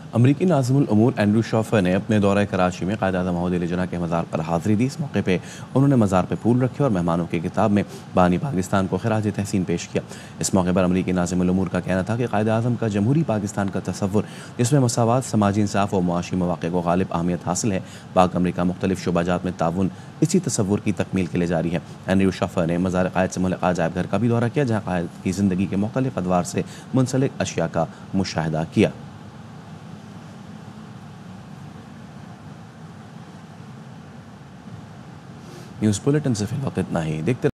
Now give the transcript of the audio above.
अमरीकी नाज़िमुल उमूर Andrew chauffeur ने अपने दौरे कराची में क़ायद-ए-आज़म मोहम्मद अली जिन्ना के मज़ार पर हाज़िरी दी। इस मौके पर उन्होंने मज़ार पर फूल रखे और मेहमानों की किताब में बानी पाकिस्तान को खिराज तहसीन पेश किया। इस मौके पर अमरीकी नाज़िमुल उमूर का कहना था कि क़ायद-ए-आज़म का जमहूरी पाकिस्तान का तसव्वुर, जिसमें मसावात, समाजी इंसाफ और मुआशी मौक़े को गालिब अहमियत हासिल है। पाक अमरीका मुख्तलिफ शोबाजात में ताउन इसी तसव्वुर की तकमील के लिए जारी है। एंड्रू शोफर ने मज़ार-ए-क़ायद से मुल्क अजायब घर का भी दौरा किया, जहाँ क़ायद की ज़िंदगी के मुख्तलिफ अदवार से मुंसलिक अशिया का मुशाहिदा किया। न्यूज़ बुलेटिन से फिलहाल इतना ही। देखते